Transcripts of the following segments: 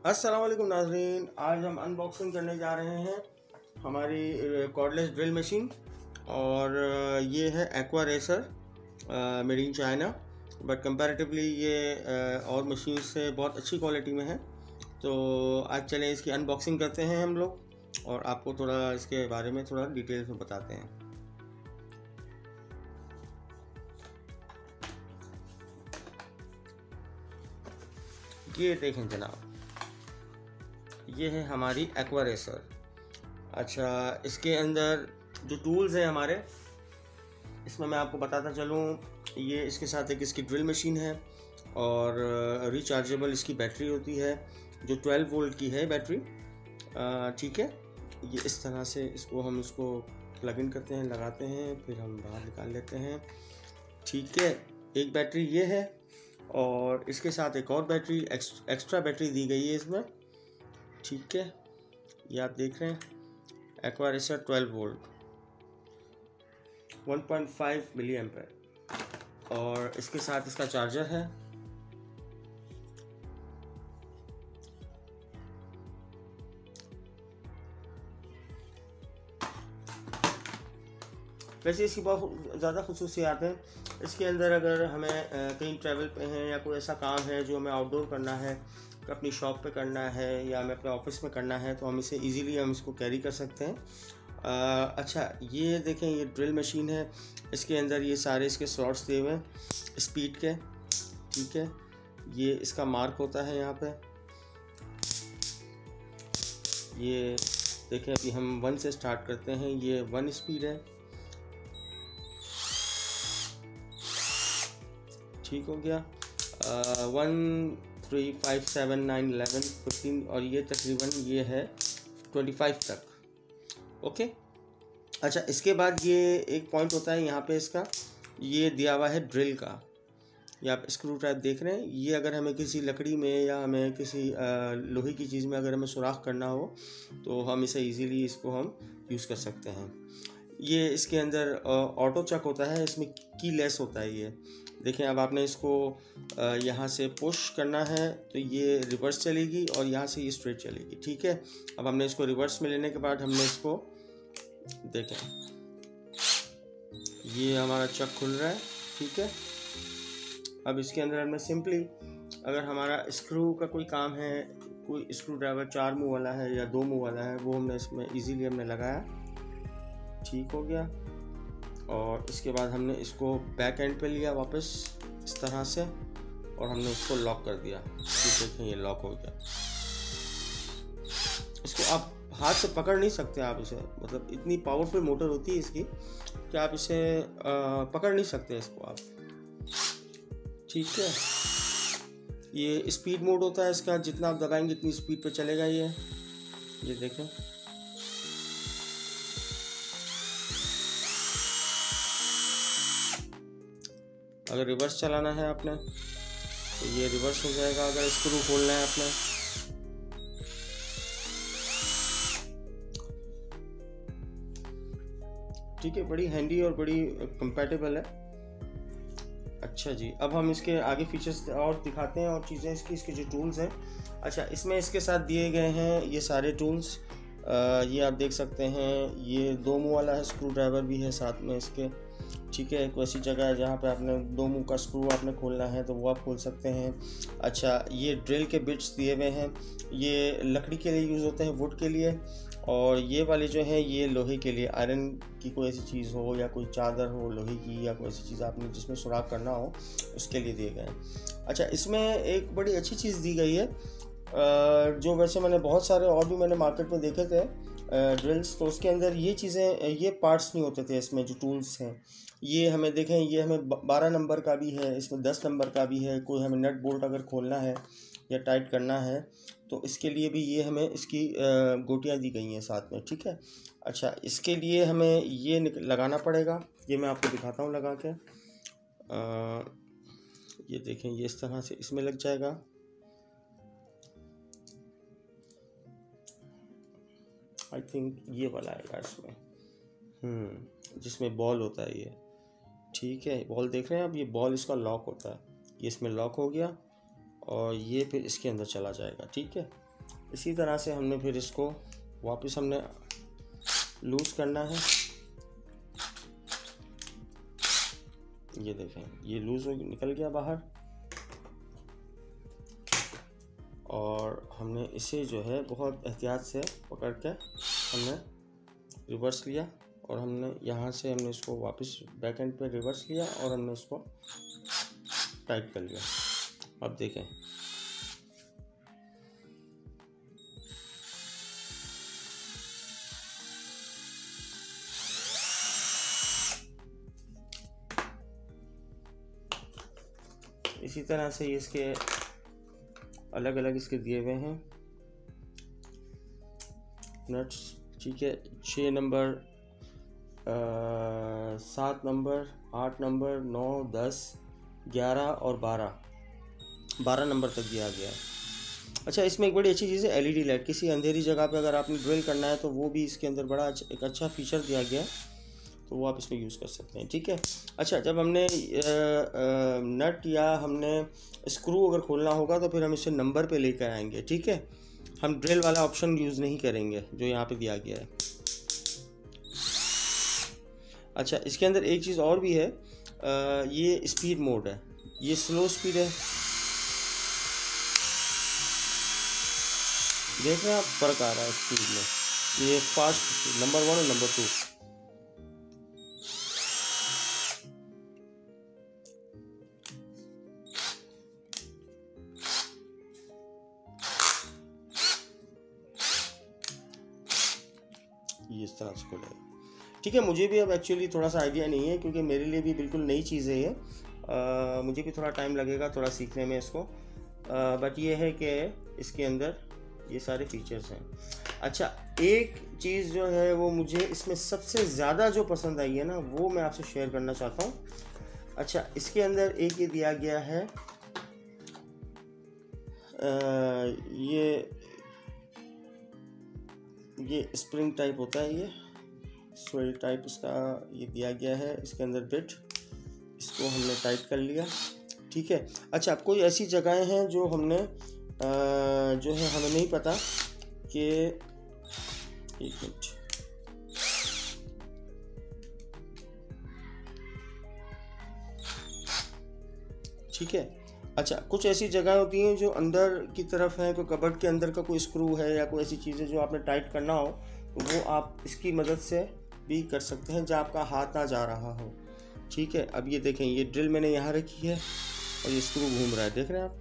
अस्सलाम वालेकुम नाज़रीन, आज हम अनबॉक्सिंग करने जा रहे हैं हमारी कॉर्डलेस ड्रिल मशीन। और ये है Aqua Racer made in China, but comparatively ये और मशीन से बहुत अच्छी क्वालिटी में है। तो आज चलें इसकी अनबॉक्सिंग करते हैं हम लोग और आपको थोड़ा इसके बारे में थोड़ा डिटेल्स में बताते हैं। ये देखें जनाब, ये है हमारी एक्वा रेसर। अच्छा, इसके अंदर जो टूल्स हैं हमारे, इसमें मैं आपको बताता चलूँ, ये इसके साथ एक इसकी ड्रिल मशीन है और रिचार्जेबल इसकी बैटरी होती है जो 12 वोल्ट की है बैटरी। ठीक है, ये इस तरह से इसको प्लग इन करते हैं, लगाते हैं, फिर हम बाहर निकाल लेते हैं। ठीक है, एक बैटरी ये है और इसके साथ एक और बैटरी एक्स्ट्रा बैटरी दी गई है इसमें। ठीक है, ये आप देख रहे हैं Aqua Racer 12 volt 1.5 milli ampere, और इसके साथ इसका चार्जर है। वैसे इसकी बहुत ज़्यादा खुसूसियात हैं। इसके अंदर अगर हमें कहीं ट्रैवल पे हैं या कोई ऐसा काम है जो हमें आउटडोर करना है, अपनी शॉप पे करना है या हमें अपने ऑफिस में करना है, तो हम इसे इजीली इसको कैरी कर सकते हैं। अच्छा, ये देखें, ये ड्रिल मशीन है। इसके अंदर ये सारे इसके स्लॉट्स दिए हुए हैं स्पीड के। ठीक है, ये इसका मार्क होता है यहाँ पे। ये देखें, अभी हम 1 से स्टार्ट करते हैं। ये 1 स्पीड है। ठीक हो गया। 1 3 5 7 9 11 15 और ये तकरीबन ये है 25 तक। ओके। अच्छा, इसके बाद ये एक पॉइंट होता है यहाँ पे, इसका ये दिया हुआ है ड्रिल का। ये आप स्क्रू टाइप देख रहे हैं। ये अगर हमें किसी लकड़ी में या हमें किसी लोहे की चीज़ में अगर हमें सुराख करना हो तो हम इसे इजीली इसको हम यूज़ कर सकते हैं। ये इसके अंदर ऑटो चक होता है, इसमें की लेस होता है। ये देखें, अब आपने इसको यहाँ से पुश करना है तो ये रिवर्स चलेगी और यहाँ से ये स्ट्रेट चलेगी। ठीक है, अब हमने इसको रिवर्स में लेने के बाद हमने इसको देखें, ये हमारा चक खुल रहा है। ठीक है, अब इसके अंदर हमने सिंपली, अगर हमारा स्क्रू का कोई काम है, कोई स्क्रू ड्राइवर 4 मुँह वाला है या 2 मुँह वाला है, वो हमने इसमें इजीली हमने लगाया। ठीक हो गया। और इसके बाद हमने इसको बैक एंड पे लिया वापस इस तरह से और हमने इसको लॉक कर दिया। ये देखें, ये लॉक हो गया। इसको आप हाथ से पकड़ नहीं सकते, आप इसे, मतलब इतनी पावरफुल मोटर होती है इसकी कि आप इसे पकड़ नहीं सकते इसको आप। ठीक है, ये स्पीड मोड होता है इसका, जितना आप दबाएंगे इतनी स्पीड पे चलेगा ये देखें। अगर रिवर्स चलाना है आपने तो ये रिवर्स हो जाएगा। अगर स्क्रू खोलना है आपने, ठीक है, बड़ी हैंडी और बड़ी कंपैटिबल है। अच्छा जी, अब हम इसके आगे फीचर्स और दिखाते हैं और चीज़ें इसके जो टूल्स हैं। अच्छा, इसमें इसके साथ दिए गए हैं ये सारे टूल्स। ये आप देख सकते हैं, ये 2 मुँह वाला है, स्क्रू ड्राइवर भी है साथ में इसके। ठीक है, एक वैसी जगह है जहाँ पे आपने 2 मुँह का स्क्रू आपने खोलना है तो वो आप खोल सकते हैं। अच्छा, ये ड्रिल के बिट्स दिए हुए हैं, ये लकड़ी के लिए यूज़ होते हैं, वुड के लिए। और ये वाले जो हैं ये लोहे के लिए, आयरन की कोई ऐसी चीज़ हो या कोई चादर हो लोहे की या कोई ऐसी चीज़ आपने जिसमें सुराख करना हो, उसके लिए दिए गए हैं। अच्छा, इसमें एक बड़ी अच्छी चीज़ दी गई है जो वैसे मैंने बहुत सारे और भी मैंने मार्केट में देखे थे ड्रिल्स, तो उसके अंदर ये चीज़ें, ये पार्ट्स नहीं होते थे इसमें। जो टूल्स हैं ये हमें देखें, ये हमें 12 नंबर का भी है, इसमें 10 नंबर का भी है। कोई हमें नट बोल्ट अगर खोलना है या टाइट करना है तो इसके लिए भी ये हमें इसकी गोटियाँ दी गई हैं साथ में। ठीक है, अच्छा, इसके लिए हमें ये लगाना पड़ेगा। ये मैं आपको दिखाता हूँ लगा के। ये देखें, ये इस तरह से इसमें लग जाएगा। आई थिंक ये वाला आएगा इसमें, जिसमें बॉल होता है ये। ठीक है, बॉल देख रहे हैं आप, ये बॉल इसका लॉक होता है, ये इसमें लॉक हो गया और ये फिर इसके अंदर चला जाएगा। ठीक है, इसी तरह से हमने फिर इसको वापस हमने लूज करना है। ये देखें ये लूज हो निकल गया बाहर, और हमने इसे जो है बहुत एहतियात से पकड़ के हमने रिवर्स लिया, और हमने यहाँ से हमने इसको वापस बैक एंड पे रिवर्स लिया और हमने इसको टाइट कर लिया। अब देखें इसी तरह से इसके अलग अलग इसके दिए हुए हैं नट्स, ठीक है। 6 नंबर, 7 नंबर, 8 नंबर, 9, 10, 11 और 12 नंबर तक दिया गया है। अच्छा, इसमें एक बड़ी अच्छी चीज़ है एलईडी लाइट। किसी अंधेरी जगह पे अगर आपने ड्रिल करना है तो वो भी इसके अंदर बड़ा एक अच्छा फीचर दिया गया है, तो वो आप इसमें यूज़ कर सकते हैं, ठीक है। अच्छा, जब हमने नट या हमने स्क्रू अगर खोलना होगा तो फिर हम इसे नंबर पे लेकर आएंगे, ठीक है। हम ड्रिल वाला ऑप्शन यूज़ नहीं करेंगे जो यहाँ पे दिया गया है। अच्छा, इसके अंदर एक चीज़ और भी है, ये स्पीड मोड है, ये स्लो स्पीड है। देख रहे हैं आप, फ़र्क आ रहा है स्पीड में, ये फास्ट नंबर 1 और नंबर 2। इस तरह से खुलेगा, ठीक है। मुझे भी अब एक्चुअली थोड़ा सा आइडिया नहीं है क्योंकि मेरे लिए भी बिल्कुल नई चीज़ है ये, मुझे भी थोड़ा टाइम लगेगा थोड़ा सीखने में इसको, बट ये है कि इसके अंदर ये सारे फीचर्स हैं। अच्छा, एक चीज़ जो है वो मुझे इसमें सबसे ज़्यादा जो पसंद आई है ना, वो मैं आपसे शेयर करना चाहता हूँ। अच्छा, इसके अंदर एक ये दिया गया है, ये स्प्रिंग टाइप होता है, ये स्वेल टाइप इसका ये दिया गया है। इसके अंदर बिट, इसको हमने टाइट कर लिया, ठीक है। अच्छा, अब कोई ऐसी जगहें हैं जो हमने जो है हमें नहीं पता कि, एक मिनट, ठीक है। अच्छा, कुछ ऐसी जगह होती हैं जो अंदर की तरफ है, कोई कबर्ड के अंदर का कोई स्क्रू है या कोई ऐसी चीज़ें जो आपने टाइट करना हो, तो वो आप इसकी मदद से भी कर सकते हैं जहाँ आपका हाथ ना जा रहा हो, ठीक है। अब ये देखें, ये ड्रिल मैंने यहाँ रखी है और ये स्क्रू घूम रहा है, देख रहे हैं आप।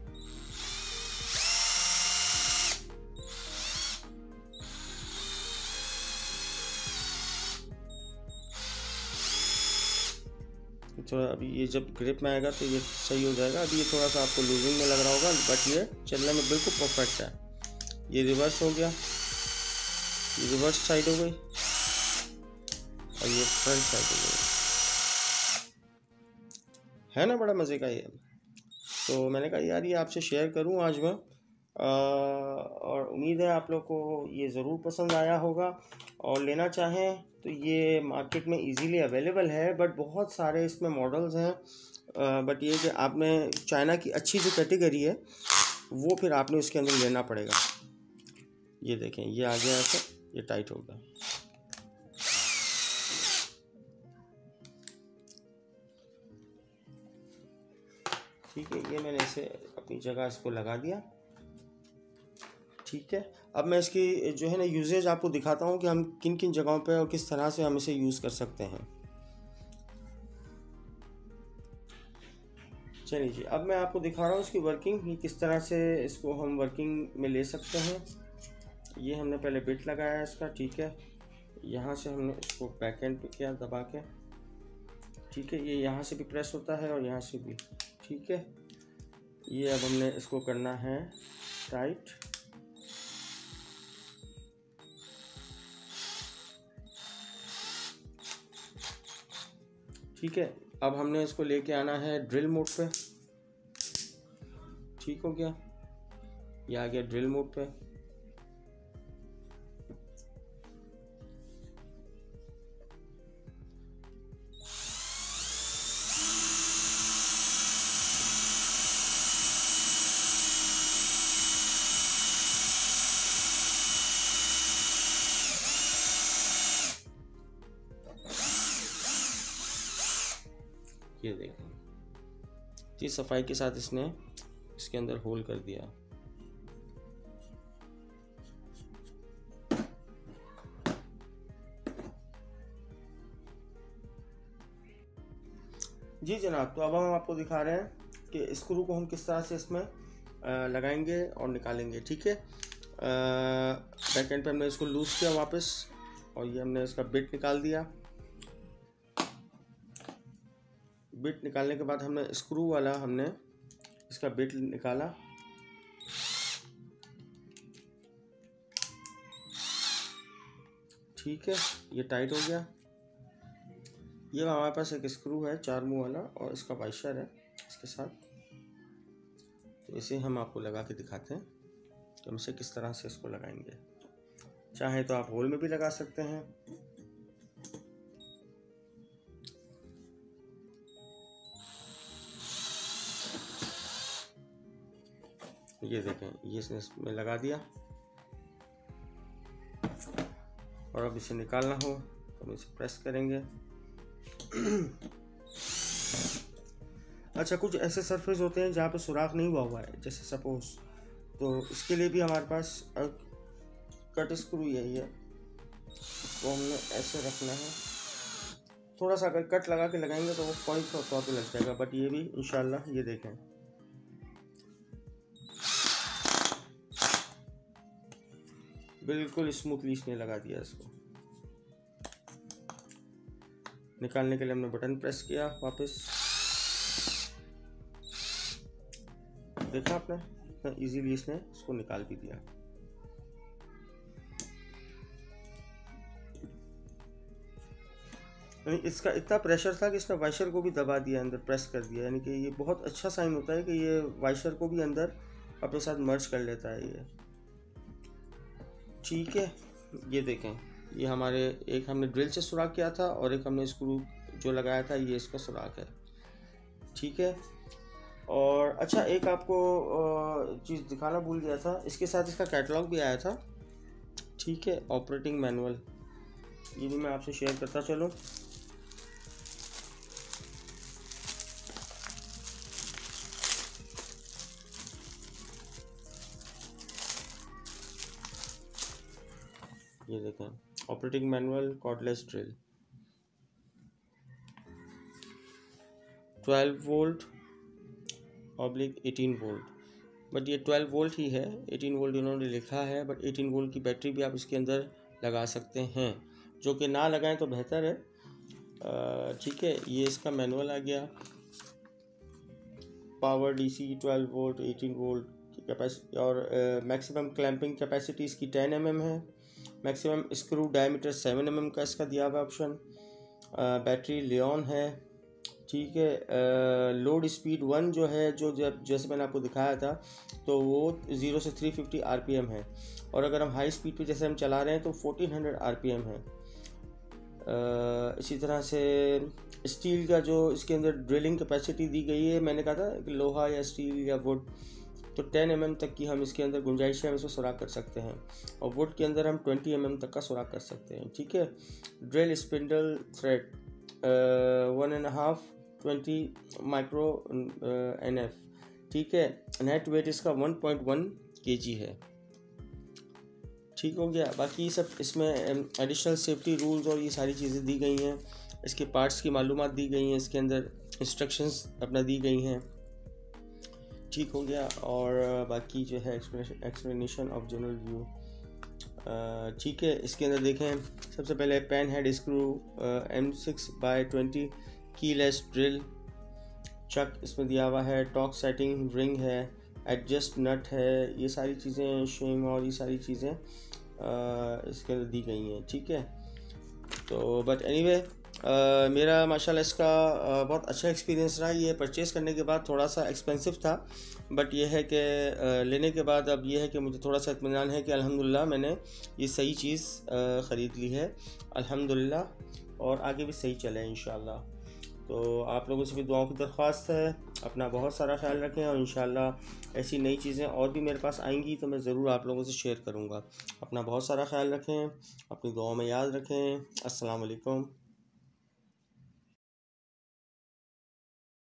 थोड़ा अभी ये जब ग्रिप में आएगा तो ये सही हो जाएगा। अभी ये थोड़ा सा आपको लूजिंग में लग रहा होगा, बट ये चलने में बिल्कुल परफेक्ट है। ये रिवर्स हो गया, ये रिवर्स साइड हो गई और ये फ्रंट साइड हो गई, है ना, बड़ा मज़े का ये। तो मैंने कहा यार ये आपसे शेयर करूं आज मैं, और उम्मीद है आप लोग को ये ज़रूर पसंद आया होगा, और लेना चाहें तो ये मार्केट में इजीली अवेलेबल है, बट बहुत सारे इसमें मॉडल्स हैं। बट ये कि आपने चाइना की अच्छी जो कैटेगरी है वो फिर आपने उसके अंदर लेना पड़ेगा। ये देखें, ये आ गया ऐसे, ये टाइट हो गया, ठीक है। ये मैंने इसे अपनी जगह इसको लगा दिया, ठीक है। अब मैं इसकी जो है ना यूजेज आपको दिखाता हूँ कि हम किन किन जगहों पे और किस तरह से हम इसे यूज़ कर सकते हैं। चलिए जी, अब मैं आपको दिखा रहा हूँ इसकी वर्किंग, कि किस तरह से इसको हम वर्किंग में ले सकते हैं। ये हमने पहले बिट लगाया है इसका, ठीक है। यहाँ से हमने इसको बैक एंड पे किया दबा के, ठीक है। ये यहाँ से भी प्रेस होता है और यहाँ से भी, ठीक है। ये अब हमने इसको करना है टाइट, ठीक है। अब हमने इसको लेके आना है ड्रिल मोड पे, ठीक हो गया, ये आ गया ड्रिल मोड पे। ये देखें, इतनी सफाई के साथ इसने इसके अंदर होल कर दिया। जी जनाब, तो अब हम आपको दिखा रहे हैं कि स्क्रू को हम किस तरह से इसमें लगाएंगे और निकालेंगे। ठीक है, बैक एंड पे हमने इसको लूज किया वापस, और ये हमने इसका बिट निकाल दिया। बिट निकालने के बाद हमने स्क्रू वाला हमने इसका बिट निकाला। ठीक है, ये टाइट हो गया। ये हमारे पास एक स्क्रू है 4 मुंह वाला, और इसका वाइशर है इसके साथ। तो इसे हम आपको लगा के दिखाते हैं तो हम इसे किस तरह से इसको लगाएंगे। चाहे तो आप होल में भी लगा सकते हैं। ये देखें, ये इसमें लगा दिया, और अब इसे निकालना हो तो हम इसे प्रेस करेंगे। अच्छा, कुछ ऐसे सरफेस होते हैं जहाँ पे सुराख नहीं हुआ है, जैसे सपोज, तो इसके लिए भी हमारे पास कट स्क्रू यही है, तो हमने ऐसे रखना है। थोड़ा सा अगर कट लगा के लगाएंगे तो वो पॉइंट तो लग जाएगा, बट ये भी इंशाल्लाह, ये देखें, बिल्कुल स्मूथली इसने लगा दिया। इसको निकालने के लिए हमने बटन प्रेस किया वापस, देखा आपने, इतना इजीली इसने इसको निकाल भी दिया। यानी इसका इतना प्रेशर था कि इसने वाइशर को भी दबा दिया, अंदर प्रेस कर दिया। यानी कि ये बहुत अच्छा साइन होता है कि ये वाइशर को भी अंदर अपने साथ मर्ज कर लेता है ये। ठीक है, ये देखें, ये हमारे एक हमने ड्रिल से सुराख किया था, और एक हमने स्क्रू जो लगाया था, ये इसका सुराख है। ठीक है, और अच्छा, एक आपको चीज़ दिखाना भूल गया था, इसके साथ इसका कैटलॉग भी आया था। ठीक है, ऑपरेटिंग मैनुअल, ये भी मैं आपसे शेयर करता चलूँ। ये देखें, operating manual cordless drill, 12 volt oblique 18 volt, but ये 12 वोल्ट ही है, 18 वोल्ट इन्होंने लिखा है, बट 18 वोल्ट की बैटरी भी आप इसके अंदर लगा सकते हैं, जो कि ना लगाएं तो बेहतर है। ठीक है, ये इसका मैनुअल आ गया। पावर डीसी 12 वोल्ट 18 वोल्ट की कैपेसिटी, और मैक्सिमम क्लैंपिंग कैपेसिटी इसकी 10 mm है। मैक्सिमम स्क्रू डायमीटर 7 mm का इसका दिया हुआ ऑप्शन। बैटरी लियोन है। ठीक है, लोड स्पीड 1 जो है, जो जब जैसे मैंने आपको दिखाया था, तो वो 0 से 350 RPM है, और अगर हम हाई स्पीड पे जैसे हम चला रहे हैं तो 1400 RPM है। इसी तरह से स्टील का जो इसके अंदर ड्रिलिंग कैपेसिटी दी गई है, मैंने कहा था कि लोहा या स्टील या वुड, तो 10 mm तक की हम इसके अंदर गुंजाइश है, हम इसको सुराख कर सकते हैं, और वुड के अंदर हम 20 mm तक का सुराख कर सकते हैं। ठीक है, drill spindle thread 1.5 20 micro NF। ठीक है, नेट वेट इसका 1.1 kg है। ठीक हो गया, बाकी सब इसमें एडिशनल सेफ्टी रूल्स और ये सारी चीज़ें दी गई हैं, इसके पार्ट्स की मालूमात दी गई हैं, इसके अंदर इंस्ट्रक्शंस अपना दी गई हैं। ठीक हो गया, और बाकी जो है एक्सप्लेनेशन ऑफ जनरल व्यू। ठीक है, इसके अंदर देखें, सबसे पहले pan head screw M6/20 keyless drill chuck इसमें दिया हुआ है, टॉक सेटिंग रिंग है, एडजस्ट नट है, ये सारी चीज़ें शेम और ये सारी चीज़ें इसके अंदर दी गई हैं। ठीक है, तो बट एनीवे मेरा माशाल्लाह इसका बहुत अच्छा एक्सपीरियंस रहा। ये परचेज़ करने के बाद थोड़ा सा एक्सपेंसिव था, बट ये है कि लेने के बाद अब ये है कि मुझे थोड़ा सा इत्मीनान है कि अल्हम्दुलिल्लाह मैंने ये सही चीज़ ख़रीद ली है अल्हम्दुलिल्लाह, और आगे भी सही चले इंशाल्लाह। तो आप लोगों से भी दुआओं की दरख्वास्त है, अपना बहुत सारा ख्याल रखें, और इंशाल्लाह ऐसी नई चीज़ें और भी मेरे पास आएंगी तो मैं ज़रूर आप लोगों से शेयर करूँगा। अपना बहुत सारा ख्याल रखें, अपनी दुआओं में याद रखें। अस्सलाम वालेकुम।